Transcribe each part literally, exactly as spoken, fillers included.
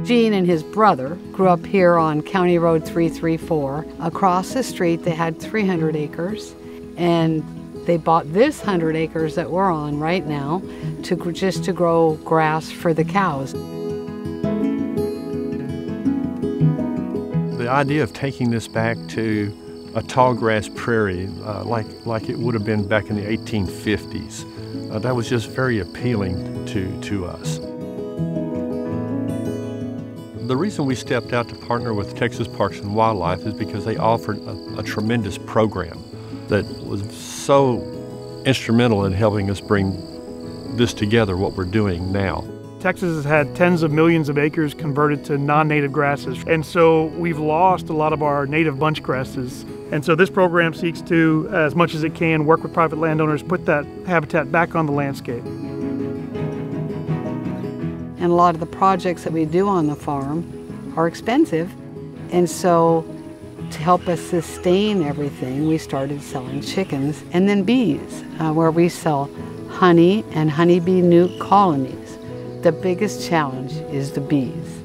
Gene and his brother grew up here on County Road three three four. Across the street they had three hundred acres, and they bought this one hundred acres that we're on right now to just to grow grass for the cows. The idea of taking this back to a tall grass prairie uh, like, like it would have been back in the eighteen fifties, uh, that was just very appealing to, to us. The reason we stepped out to partner with Texas Parks and Wildlife is because they offered a, a tremendous program that was so instrumental in helping us bring this together, what we're doing now. Texas has had tens of millions of acres converted to non-native grasses, and so we've lost a lot of our native bunch grasses. And so this program seeks to, as much as it can, work with private landowners, put that habitat back on the landscape. And a lot of the projects that we do on the farm are expensive, and so to help us sustain everything, we started selling chickens and then bees, uh, where we sell honey and honeybee newt colonies. The biggest challenge is the bees.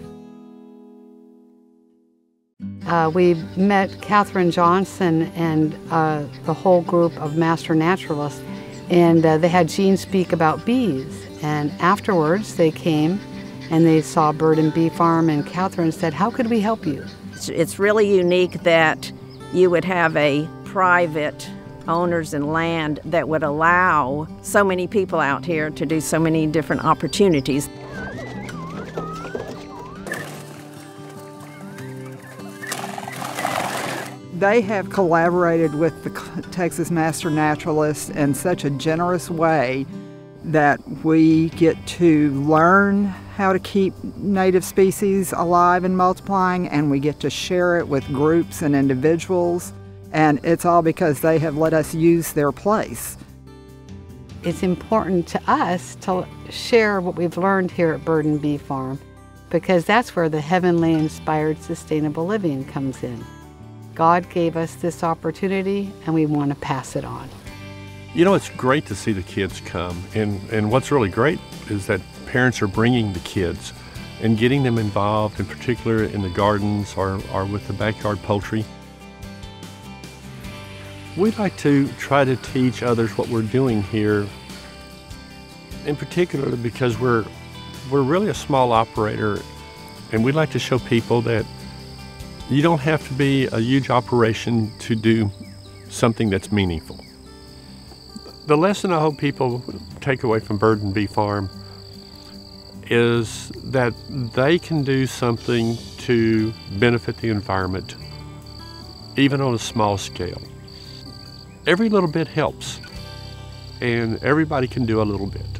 Uh, we met Catherine Johnson and uh, the whole group of Master Naturalists, and uh, they had Gene speak about bees. And afterwards they came and they saw Bird and Bee Farm, and Catherine said, "How could we help you?" It's really unique that you would have a private owners and land that would allow so many people out here to do so many different opportunities. They have collaborated with the Texas Master Naturalists in such a generous way that we get to learn how to keep native species alive and multiplying, and we get to share it with groups and individuals, and it's all because they have let us use their place. It's important to us to share what we've learned here at Bird and Bee Farm, because that's where the heavenly inspired sustainable living comes in. God gave us this opportunity and we want to pass it on. You know, it's great to see the kids come, and, and what's really great is that parents are bringing the kids and getting them involved, in particular in the gardens or, or with the backyard poultry. We'd like to try to teach others what we're doing here, in particular because we're, we're really a small operator, and we'd like to show people that you don't have to be a huge operation to do something that's meaningful. The lesson I hope people take away from Bird and Bee Farm is that they can do something to benefit the environment, even on a small scale. Every little bit helps, and everybody can do a little bit.